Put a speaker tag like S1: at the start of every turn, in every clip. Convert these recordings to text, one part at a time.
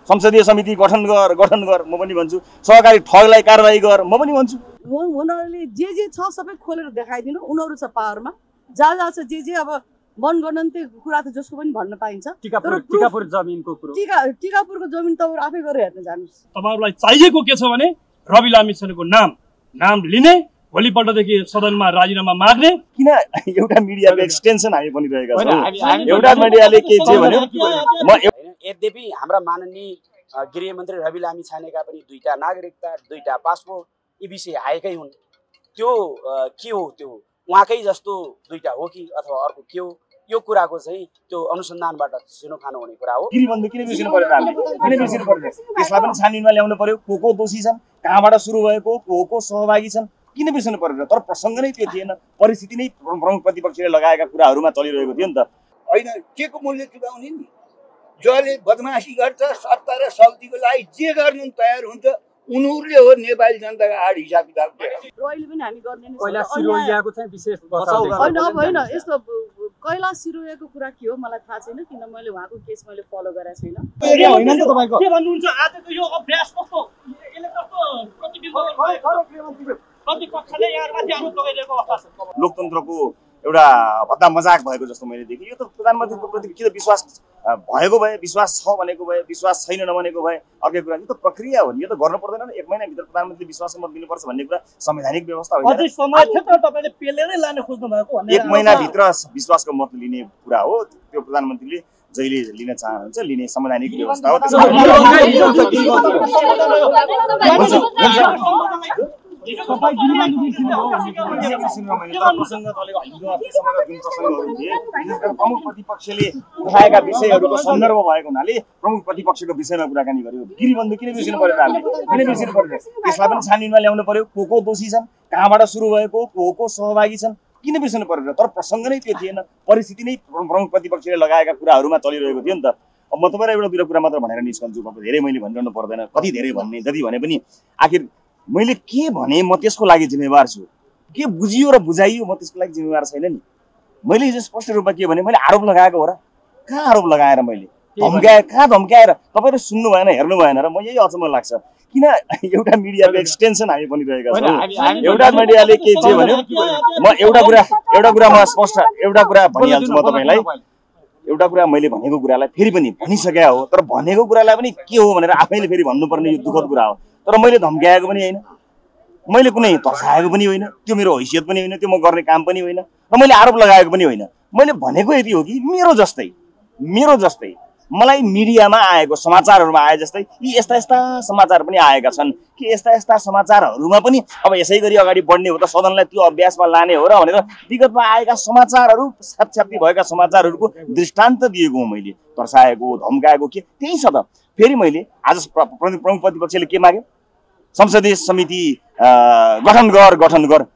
S1: संसदीय समिति गठन गर म पनि भन्छु। सहकारी ठगलाई कारबाही गर म पनि भन्छु।
S2: उनीहरूले जे छ सबै खोलेर देखाइदिनु। उनीहरू छ पावरमा, जहाँ छ जे अब मनगणन्ते कुरा त जसको पनि भन्न पाइन्छ।
S3: टिकापुर जमिनको कुरो,
S2: टिकापुरको जमिन तपाईहरु आफै गरेर हेर्न जानुस्।
S4: तपाईहरुलाई चाहिएको के छ भने रवि लामिछानेको नाम लिने, भोलिपल्टदेखि सदनमा राजीनामा माग्ने।
S1: किन एउटा मिडियाको एक्सटेन्सन हामी बनिरहेका छौँ। एउटा मिडियाले के चाहिँ भन्यो,
S5: यद्यपि हाम्रा माननीय गृहमन्त्री रवि लामिछानेका पनि 2टा नागरिकता, 2टा पासपोर्ट यी विषय आएकै हुन्। त्यो के हो, त्यो उहाँकै जस्तो 2टा हो कि अथवा अर्को के हो, यो कुराको चाहिँ त्यो अनुसन्धानबाट सिनोफानो हुने कुरा हो।
S1: गिरीबन्धु किन बिर्सिनु पर्यो त? किन बिर्सिनु पर्यो? त्यसलाई पनि छानबिनमा ल्याउनु पर्यो। को दोषी छन्, कहाँबाट सुरु भएको, को सहभागी छन्, किन बिर्सिनु पर्यो? तर प्रसङ्ग नै त्यो थिएन। परिस्थिति नै प्रमुख प्रतिपक्षले लगाएका कुराहरूमा चलिरहेको थियो नि त।
S6: होइन, के को मूल्य चुकाउने नि? जसले बदमासी गर्छ, सत्ता र शक्तिको लागि जे गर्नु तयार हुन्छ, उनीहरूले हो नेपाली जनताको आड हिसाब किताब।
S2: रोइले पनि हामी गर्ने नि।
S3: कैलाश सिरोयाको चाहिँ विशेष बचाउ
S2: होइन यस्तो कैलाश सिरोयाको कुरा के हो मलाई थाहा छैन, किन मैले उहाँको केस मैले फलो गरेको छैन।
S4: होइन नि त तपाईको के भन्नुहुन्छ आजको यो अभ्यास कस्तो, यसले कस्तो प्रतिपक्षले यहाँमाथि आरोप लगाइरहेको अवस्था छ?
S1: लोकतन्त्रको एउटा भद्दा मजाक भएको जस्तो मैले देखेँ। यो त प्रधानमन्त्रीको प्रति के त विश्वास भएको भए, विश्वास छ भनेको भए, विश्वास छैन नभनेको भए अर्कै कुरा। यो त प्रक्रिया हो नि, यो त गर्नु पर्दैन। 1 महिनाभित्र प्रधानमन्त्रीले विश्वासको मत दिनुपर्छ भन्ने कुरा संवैधानिक व्यवस्था होइन।
S4: अझै समय थियो तर तपाईले पेलेरै लान खोज्नु भएको भन्ने
S1: 1 महिनाभित्र विश्वासको मत लिने कुरा हो। त्यो प्रधानमन्त्रीले जहिले लिन चाहनुहुन्छ लिने संवैधानिक व्यवस्था हो। प्रमुख प्रतिपक्षले उठाएका विषयहरूको सन्दर्भ भएको हुनाले प्रमुख प्रतिपक्षको विषयमा कुराकानी गर्यो। गिरीबन्धु किन बिर्सिनु पर्यो त? हामीले किन बिर्सिनु पर्यो? त्यसलाई पनि छानबिनमा ल्याउनु पर्यो। को दोषी छन्, कहाँबाट सुरु भएको, को सहभागी छन्, किन बिर्सिनु पर्यो? तर प्रसङ्ग नै त्यो थिएन। परिस्थिति नै प्रमुख प्रतिपक्षले लगाएका कुराहरूमा चलिरहेको थियो नि त। अब म तपाईँलाई एउटा 2 कुरा मात्र भनेर निस्कन्छु। अब धेरै मैले भनिरहनु पर्दैन, कति धेरै भन्ने, जति भने पनि आखिर मैले के भने म त्यसको लागि जिम्मेवार छु। के बुझियो र बुझाइयो म त्यसको लागि जिम्मेवार छैन नि। मैले हिजो स्पष्ट रूपमा के भने, मैले आरोप लगाएको हो र? कहाँ आरोप लगाएर मैले धम्काए, कहाँ धम्काएर? तपाईँले सुन्नु भएन, हेर्नु भएन र? म यही अचम्म लाग्छ। किन एउटा मिडियाको एक्सटेन्सन हामी बनिरहेका छौँ। एउटा मिडियाले के चाहिँ भन्यो, म एउटा कुरा म स्पष्ट एउटा कुरा भनिहाल्छु म तपाईँलाई। एउटा कुरा मैले भनेको कुरालाई फेरि पनि भनिसकेको हो, तर भनेको कुरालाई पनि के हो भनेर आफैले फेरि भन्नुपर्ने यो दुःखद कुरा हो। तर मैले धम्काएको पनि होइन, मैले कुनै तर्साएको पनि होइन, त्यो मेरो हैसियत पनि होइन, त्यो म गर्ने काम पनि होइन, र मैले आरोप लगाएको पनि होइन। मैले भनेको यति हो कि मेरो जस्तै मलाई मिडियामा आएको समाचारहरूमा आए जस्तै यी यस्ता समाचार पनि आएका छन् कि यस्ता समाचारहरूमा पनि अब यसै गरी अगाडि बढ्ने हो त, सदनलाई त्यो अभ्यासमा लाने हो र भनेर विगतमा आएका समाचारहरू, छापछाप्ती भएका समाचारहरूको दृष्टान्त दिएको हो मैले। तर्साएको, धम्काएको के त्यही छ त। फेरि मैले आज प्रमुख प्रतिपक्षले के माग्यो? संसदीय समिति गठन गर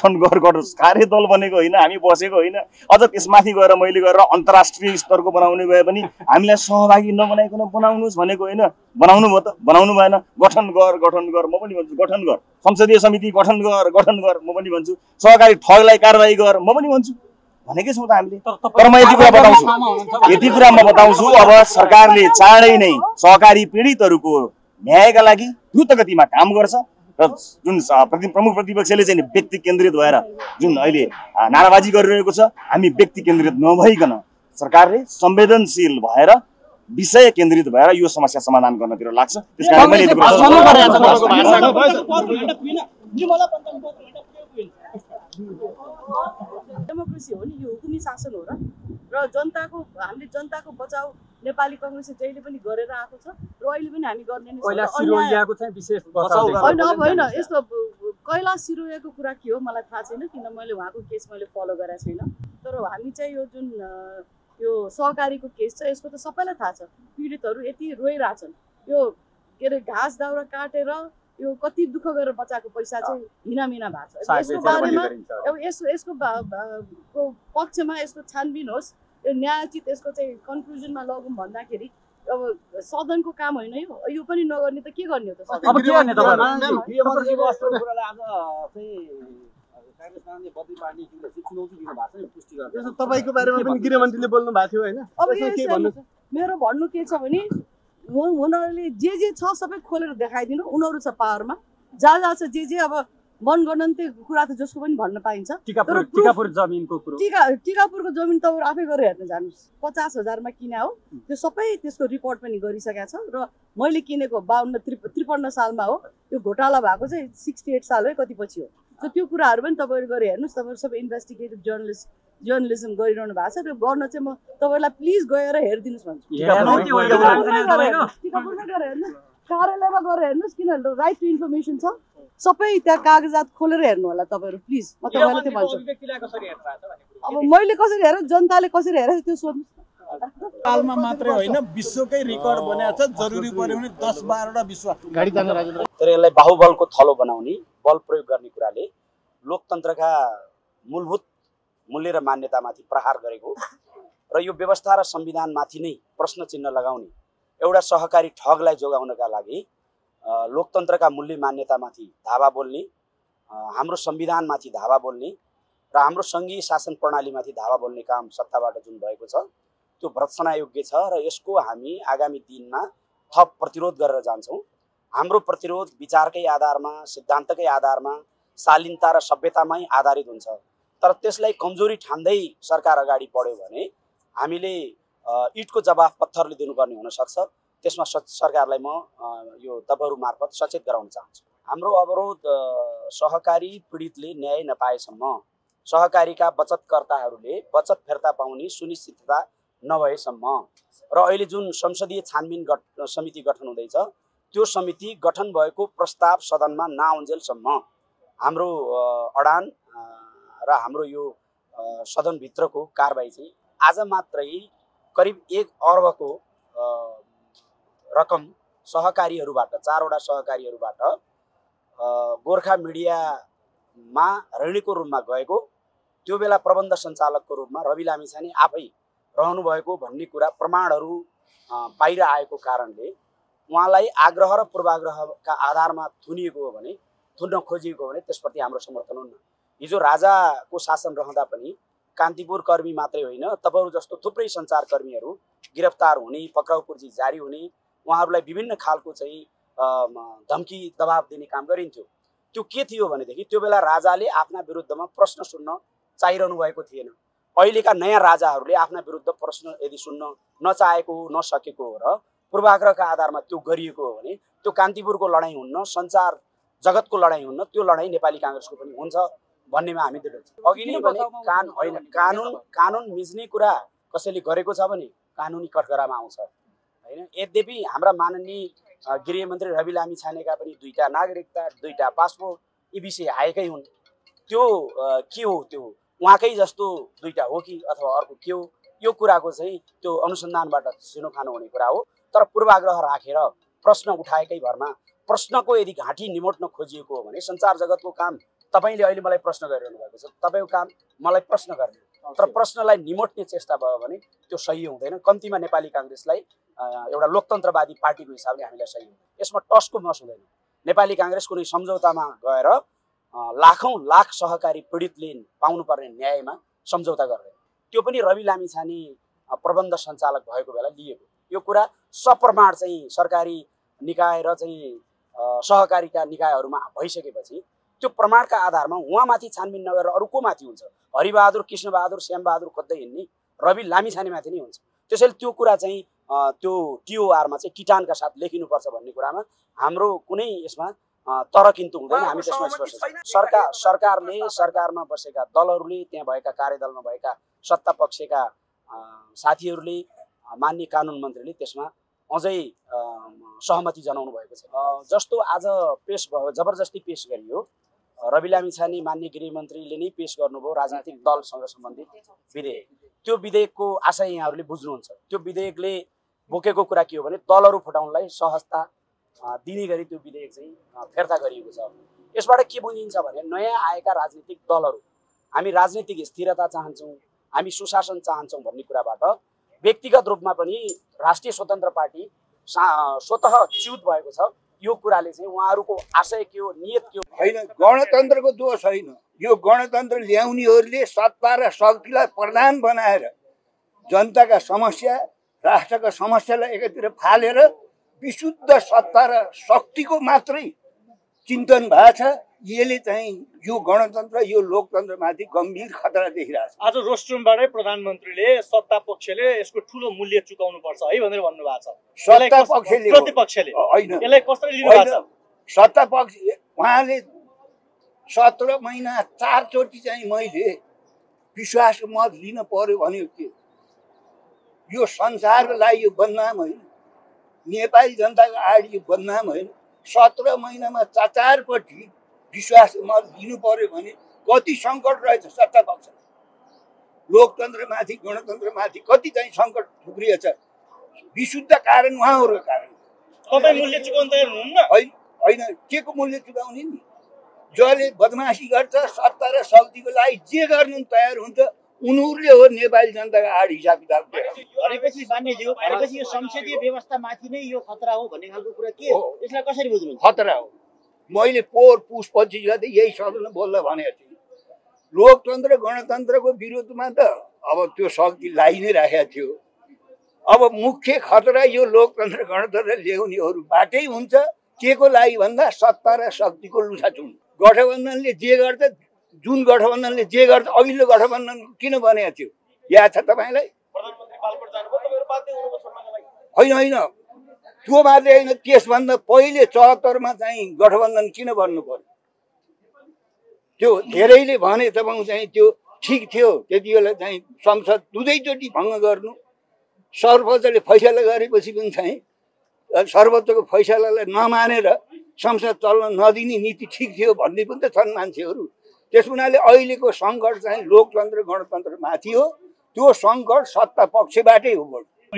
S1: कार्यदल बनेको होइन, हामी बसेको होइन। अझ त्यसमाथि गएर मैले गरेर अन्तर्राष्ट्रिय स्तरको बनाउने भए पनि हामीलाई सहभागी नबनाइकन बनाउनुहोस् भनेको होइन। बनाउनु भयो त? बनाउनु भएन। गठन गर म पनि भन्छु, गठन गर। संसदीय समिति गठन गर म पनि भन्छु। सहकारी ठगलाई कारबाही गर म पनि भन्छु। भनेकै छौँ त हामीले। तर म यति कुरा म बताउँछु, अब सरकारले चाँडै नै सहकारी पीडितहरूको न्यायका लागि द्रुत गतिमा काम गर्छ र जुन प्रमुख प्रतिपक्षले चाहिँ व्यक्ति केन्द्रित भएर जुन अहिले नाराबाजी गरिरहेको छ, हामी व्यक्ति केन्द्रित नभइकन सरकारले संवेदनशील भएर विषय केन्द्रित भएर यो समस्या समाधान गर्नतिर लाग्छ। त्यसकारण मैले
S2: डेमोक्रेसी हो नि, यो हुकुमी शासन हो र जनताको, हामीले जनताको बचाउ नेपाली कांग्रेसले जहिले पनि गरेर आएको छ र अहिले पनि हामी गर्ने नै छौँ।
S3: कैलाश सिरोयाको चाहिँ विशेष बचाउ
S2: होइन यस्तो कैलाश सिरोयाको कुरा के हो मलाई थाहा छैन, किन मैले उहाँको केस मैले फलो गरेको छैन। तर हामी चाहिँ यो जुन यो सहकारीको केस छ यसको त सबैलाई थाहा छ। पीडितहरू यति रोइरहेछन्, यो के अरे घाँस दाउरा काटेर यो कति दुःख गरेर बचाएको पैसा चाहिँ हिनामिना भएको छ। यसको बारेमा अब यसको पक्षमा यसको छानबिन होस्, यो न्यायोचित यसको चाहिँ कन्क्लुजनमा लगौँ भन्दाखेरि अब सदनको काम होइन यो पनि नगर्ने त के गर्ने हो त?
S3: अब के गर्ने
S6: तपाईहरु?
S3: तपाईको बारेमा पनि गृहमन्त्रीले बोल्नु भएको थियो हैन?
S2: अब के भन्नु, मेरो भन्नु के छ भने उनीहरूले जे छ सबै खोलेर देखाइदिनु। उनीहरू छ पावरमा, जहाँ छ जे अब मनगणन्ते कुरा त जसको पनि भन्न पाइन्छ।
S3: टिकापुर जमिनको कुरो,
S2: टिकापुरको जमिन तपाईँहरू आफै गरेर हेर्न जानुहोस्। 50,000मा किने हो, त्यो सबै त्यसको रिपोर्ट पनि गरिसकेको छ। र मैले किनेको 52-53 सालमा हो। त्यो घोटाला भएको चाहिँ 68 साल है, कति पछि हो। सो त्यो कुराहरू पनि तपाईँहरू गरेर हेर्नुहोस्। तपाईँहरू सबै इन्भेस्टिगेटिभ जर्नलिजम गरिरहनु भएको छ। त्यो गर्न चाहिँ म तपाईँहरूलाई प्लिज गएर हेरिदिनुहोस् भन्छु। टिकापुरमै गएर हेर्नुहोस्, कार्यालयमा गएर हेर्नुहोस्, किनभने राइट टु इन्फर्मेसन छ। सबै त्यहाँ कागजात खोलेर हेर्नु होला तपाईँहरू प्लिज। म तपाईँलाई त्यो भन्छु। अब मैले कसरी हेरेँ, जनताले कसरी हेरेँ त्यो सोध्नुहोस्।
S7: सालमा मात्रै होइन, विश्वकै रेकर्ड बनाएको छ। जरुरी पर्यो भने 10-12 विश्व गाडी तान्ने राजेन्द्र।
S5: तर यसलाई बाहुबलको थलो बनाउने, बल प्रयोग गर्ने कुराले लोकतन्त्रका मूलभूत मूल्य र मान्यतामाथि प्रहार गरेको र यो व्यवस्था र संविधानमाथि नै प्रश्न चिन्ह लगाउने एउटा सहकारी ठगलाई जोगाउनका लागि लोकतन्त्रका मूल्य मान्यतामाथि धावा बोल्ने, हाम्रो संविधानमाथि धावा बोल्ने र हाम्रो सङ्घीय शासन प्रणालीमाथि धावा बोल्ने काम सत्ताबाट जुन भएको छ त्यो भर्त्सना योग्य छ। र यसको हामी आगामी दिनमा थप प्रतिरोध गरेर जान्छौँ। हाम्रो प्रतिरोध विचारकै आधारमा, सिद्धान्तकै आधारमा, शालीनता र सभ्यतामै आधारित हुन्छ। तर त्यसलाई कमजोरी ठान्दै सरकार अगाडि बढ्यो भने हामीले इटको जवाफ पत्थरले दिनुपर्ने हुनसक्छ। त्यसमा सरकारलाई म यो तपाईँहरू मार्फत सचेत गराउन चाहन्छु। हाम्रो अवरोध सहकारी पीडितले न्याय नपाएसम्म, सहकारीका बचतकर्ताहरूले बचत फिर्ता पाउने सुनिश्चितता नभएसम्म र अहिले जुन संसदीय छानबिन समिति गठन हुँदैछ त्यो समिति गठन भएको प्रस्ताव सदनमा नआउन्जेलसम्म हाम्रो अडान र हाम्रो यो सदनभित्रको कारबाही चाहिँ आज मात्रै करिब 1 अर्बको रकम सहकारीहरूबाट, 4वटा सहकारीहरूबाट गोर्खा मिडियामा ऋणीको रूपमा गएको, त्यो बेला प्रबन्ध सञ्चालकको रूपमा रवि लामिछाने आफै रहनुभएको भन्ने कुरा प्रमाणहरू बाहिर आएको कारणले उहाँलाई आग्रह र पूर्वाग्रहका आधारमा थुनिएको हो भने, थुन्न खोजिएको हो भने त्यसप्रति हाम्रो समर्थन हुन्न। हिजो राजाको शासन रहँदा पनि कान्तिपुर कर्मी मात्रै होइन, तपाईँहरू जस्तो थुप्रै सञ्चारकर्मीहरू गिरफ्तार हुने, पक्राउ पूर्जी जारी हुने, उहाँहरूलाई विभिन्न खालको चाहिँ धम्की दबाब दिने काम गरिन्थ्यो। त्यो के थियो भनेदेखि त्यो बेला राजाले आफ्ना विरुद्धमा प्रश्न सुन्न चाहिरहनु भएको थिएन। अहिलेका नयाँ राजाहरूले आफ्ना विरुद्ध प्रश्न यदि सुन्न नचाहेको हो, नसकेको हो र पूर्वाग्रहका आधारमा त्यो गरिएको हो भने त्यो कान्तिपुरको लडाइँ हुन्न, सञ्चार जगतको लडाइँ हुन्न, त्यो लडाइँ नेपाली काङ्ग्रेसको पनि हुन्छ भन्नेमा हामी दृढ छौँ। अघि नै भने कानुन मिच्ने कुरा कसैले गरेको छ भने कानुनी कठघरामा आउँछ होइन। यद्यपि हाम्रा माननीय गृहमन्त्री रवि लामिछानेका पनि 2टा नागरिकता, 2टा पासपोर्ट यी विषय आएकै हुन्। त्यो के हो, त्यो उहाँकै जस्तो 2टा हो कि अथवा अर्को के हो, यो कुराको चाहिँ त्यो अनुसन्धानबाट सिनोफानो हुने कुरा हो। तर पूर्वाग्रह राखेर प्रश्न उठाएकै भरमा प्रश्नको यदि घाँटी निमोट्न खोजिएको हो भने सञ्चार जगतको काम तपाईँले अहिले मलाई प्रश्न गरिरहनु भएको छ, तपाईँको काम मलाई प्रश्न गर्ने, तर प्रश्नलाई निमोट्ने चेष्टा भयो भने त्यो सही हुँदैन। कम्तीमा नेपाली काङ्ग्रेसलाई एउटा लोकतन्त्रवादी पार्टीको हिसाबले हामीलाई सही हुँदैन। यसमा टसको मस हुँदैन। नेपाली काङ्ग्रेस कुनै सम्झौतामा गएर लाखौँ लाख सहकारी पीडितले पाउनुपर्ने न्यायमा सम्झौता गर्दैन। त्यो पनि रवि लामिछाने प्रबन्ध सञ्चालक भएको बेला लिएको। यो कुरा सप्रमाण चाहिँ सरकारी निकाय र चाहिँ सहकारीका निकायहरूमा भइसकेपछि त्यो प्रमाणका आधारमा उहाँमाथि छानबिन नगरेर अरू को माथि हुन्छ? हरिबहादुर, कृष्णबहादुर, श्यामबहादुर खोज्दै हिँड्ने रवि लामिछानेमाथि नै हुन्छ। त्यसैले त्यो कुरा चाहिँ त्यो टिओआरमा चाहिँ किटानका साथ लेखिनुपर्छ भन्ने कुरामा हाम्रो कुनै यसमा तर किन्तु हुँदैन। हामी त्यसमा स्पष्ट सरकारले, सरकारमा बसेका दलहरूले, त्यहाँ भएका कार्यदलमा भएका सत्ता पक्षका साथीहरूले, माननीय कानुन मन्त्रीले त्यसमा अझै सहमति जनाउनु भएको छ। जस्तो आज पेश भयो, जबरजस्ती पेश गरियो, रवि लामिछाने माननीय गृहमन्त्रीले नै पेश गर्नुभयो राजनीतिक दलसँग सम्बन्धित विधेयक। त्यो विधेयकको आशय यहाँहरूले बुझ्नुहुन्छ। त्यो विधेयकले बोकेको कुरा के हो भने दलहरू फुटाउनलाई सहजता दिने गरी त्यो विधेयक चाहिँ फिर्ता गरिएको छ। यसबाट के बुझिन्छ भने नयाँ आएका राजनीतिक दलहरू, हामी राजनीतिक स्थिरता चाहन्छौँ, हामी सुशासन चाहन्छौँ भन्ने कुराबाट व्यक्तिगत रूपमा पनि राष्ट्रिय स्वतन्त्र पार्टी स्वतः च्युत भएको छ। यो कुराले चाहिँ उहाँहरूको आशय के हो, नियत के हो?
S6: होइन, गणतन्त्रको दोष होइन। यो गणतन्त्र ल्याउनेहरूले सत्ता र शक्तिलाई प्रधान बनाएर जनताका समस्या, राष्ट्रका समस्यालाई एकतिर फालेर विशुद्ध सत्ता र शक्तिको मात्रै चिन्तन भएको छ। यसले चाहिँ यो गणतन्त्र यो लोकतन्त्रमाथि गम्भीर खतरा देखिरहेको छ।
S8: आज रोस्ट्रुमबाटै प्रधानमन्त्रीले सत्ता पक्षले यसको ठुलो मूल्य चुकाउनु पर्छ है भनेर भन्नुभएको छ।
S6: सत्ता पक्षले
S8: प्रतिपक्षले
S6: होइन,
S8: यसलाई कसरी लिनु भएको छ?
S6: सत्ता पक्ष उहाँले 17 महिना 4 चोटि चाहिँ मैले विश्वासको मत लिन पर्यो भन्यो के? यो संसारको लागि यो बदनाम होइन, नेपाली जनताको आड यो बदनाम होइन। 17 महिनामा 4 पटि विश्वासको मत लिनु पर्यो भने कति सङ्कट रहेछ सत्ता पक्ष, लोकतन्त्रमाथि गणतन्त्रमाथि कति चाहिँ सङ्कट थुप्रिएछ। विशुद्ध कारण उहाँहरूको कारण।
S8: तपाईँ मूल्य चुकाउन तयार हुनुहुन्न?
S6: होइन, के को मूल्य चुकाउने नि? जसले बदमासी गर्छ, सत्ता र शक्तिको लागि जे गर्नु तयार हुन्छ उनीहरूले हो नेपाली जनताको आड हिसाब किताब।
S9: भनेपछि बान्यज्यू, भनेपछि यो संसदीय व्यवस्थामाथि नै यो खतरा हो भन्ने खालको कुरा के हो? यसलाई कसरी बुझ्नुहुन्छ?
S6: खतरा हो। मैले पोहोर पुस 25 गते यही सदनमा बोल्दा भनेको थिएँ, लोकतन्त्र गणतन्त्रको विरोधमा त अब त्यो शक्ति लागि नै राखेको थियो। अब मुख्य खतरा यो लोकतन्त्र गणतन्त्र ल्याउनेहरूबाटै हुन्छ। के को लागि भन्दा सत्ता र शक्तिको लुछाचुन। गठबन्धनले जे गर्छ, जुन गठबन्धनले जे गर्छ, अघिल्लो गठबन्धन किन बनेको थियो याद छ तपाईँलाई? होइन, त्यो मात्रै होइन, त्यसभन्दा पहिले 74 मा चाहिँ गठबन्धन किन बन्नु पर्यो? त्यो धेरैले भने तपाईँ चाहिँ त्यो ठिक थियो। त्यति बेला चाहिँ संसद दुवैचोटि भङ्ग गर्नु, सर्वोच्चले फैसला गरेपछि पनि चाहिँ सर्वोच्चको फैसलालाई नमानेर संसद चल्न नदिने नीति ठिक थियो भन्ने पनि त छन् मान्छेहरू। त्यस हुनाले अहिलेको सङ्कट चाहिँ लोकतन्त्र गणतन्त्रमाथि हो। त्यो सङ्कट सत्ता पक्षबाटै हो।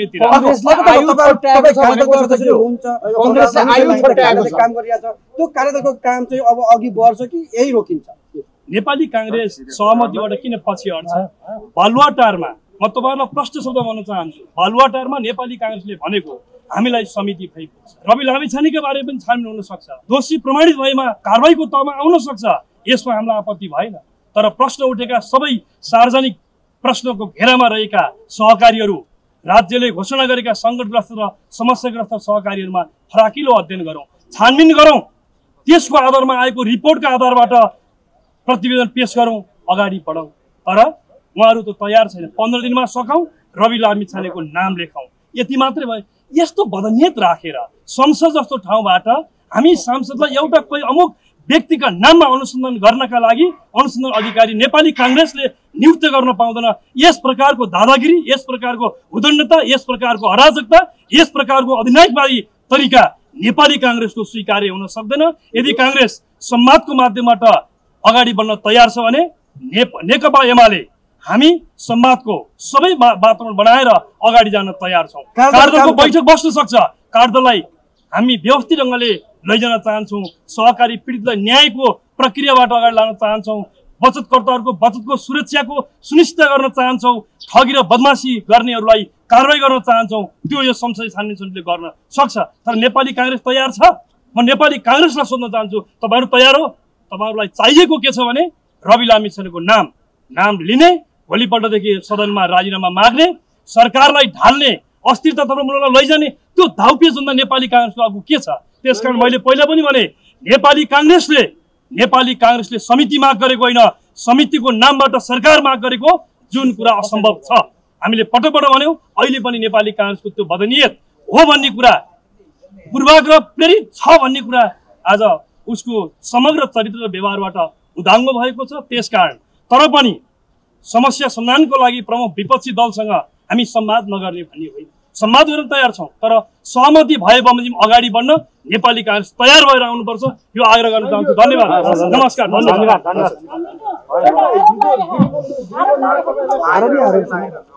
S4: नेपाली काङ्ग्रेस सहमतिबाट किन पछि हट्छ? बालुवाटारमा म तपाईँहरूलाई प्रश्न शब्द भन्न चाहन्छु। बालुवाटारमा नेपाली काङ्ग्रेसले भनेको हामीलाई समिति भएको छ, रवि लामिछानेका बारेमा पनि छानबिन हुन सक्छ, दोषी प्रमाणित भएमा कारबाहीको तहमा आउन सक्छ, यसमा हामीलाई आपत्ति भएन। तर प्रश्न उठेका सबै सार्वजनिक प्रश्नको घेरामा रहेका सहकारीहरू, राज्यले घोषणा गरेका सङ्कटग्रस्त र समस्याग्रस्त सहकारीहरूमा फराकिलो अध्ययन गरौँ, छानबिन गरौँ, त्यसको आधारमा आएको रिपोर्टका आधारबाट प्रतिवेदन पेश गरौँ, अगाडि बढौँ। तर उहाँहरू त तयार छैन। 15 दिनमा सकाउँ, रवि लामिछानेको नाम लेखौँ, यति मात्रै भयो। यस्तो बदनियत राखेर संसद जस्तो ठाउँबाट हामी सांसदलाई एउटा कोही अमुक व्यक्तिका नाममा अनुसन्धान गर्नका लागि अनुसन्धान अधिकारी नेपाली काङ्ग्रेसले नियुक्त गर्न पाउँदैन। यस प्रकारको दादागिरी, यस प्रकारको उदण्डता, यस प्रकारको अराजकता, यस प्रकारको अधिनायकवादी तरिका नेपाली काङ्ग्रेसको स्वीकार्य हुन सक्दैन। यदि काङ्ग्रेस संवादको माध्यमबाट अगाडि बढ्न तयार छ भने नेकपा एमाले हामी संवादको सबै वातावरण बनाएर अगाडि जान तयार छौँ। कार्यदलको बैठक बस्न सक्छ। कार्यदललाई हामी व्यवस्थित ढङ्गले लैजान चाहन्छौँ। सहकारी पीडितलाई न्यायको प्रक्रियाबाट अगाडि लान चाहन्छौँ। बचतकर्ताहरूको बचतको सुरक्षाको सुनिश्चित गर्न चाहन्छौँ। ठगी र बदमासी गर्नेहरूलाई कारवाही गर्न चाहन्छौँ। त्यो यो संसदीय छानबिन समितिले गर्न सक्छ। तर नेपाली काङ्ग्रेस तयार छ? म नेपाली काङ्ग्रेसलाई सोध्न चाहन्छु, तपाईँहरू तयार हो? तपाईँहरूलाई चाहिएको के छ भने रवि लामिछानेको नाम लिने, भोलिपल्टदेखि सदनमा राजीनामा माग्ने, सरकारलाई ढाल्ने, अस्थिरतातर्फ मुलुकलाई लैजाने, त्यो धाउपेचभन्दा नेपाली काङ्ग्रेसको अघि के छ? त्यसकारण मैले पहिला पनि भने नेपाली काङ्ग्रेसले समिति माग गरेको होइन, समितिको नामबाट सरकार माग गरेको, जुन कुरा असम्भव छ। हामीले पटक भन्यौँ, अहिले पनि नेपाली काङ्ग्रेसको त्यो बदनियत हो भन्ने कुरा, पूर्वाग्रह प्रेरित छ भन्ने कुरा आज उसको समग्र चरित्र र व्यवहारबाट उदाङ्ग भएको छ। त्यसकारण तर पनि समस्या समाधानको लागि प्रमुख विपक्षी दलसँग हामी संवाद नगर्ने भन्ने होइन, संवाद गर्न तयार छौँ। तर सहमति भए बमोजिम अगाडि बढ्न नेपाली काङ्ग्रेस तयार भएर आउनुपर्छ, यो आग्रह गर्न चाहन्छु। धन्यवाद, नमस्कार, धन्यवाद।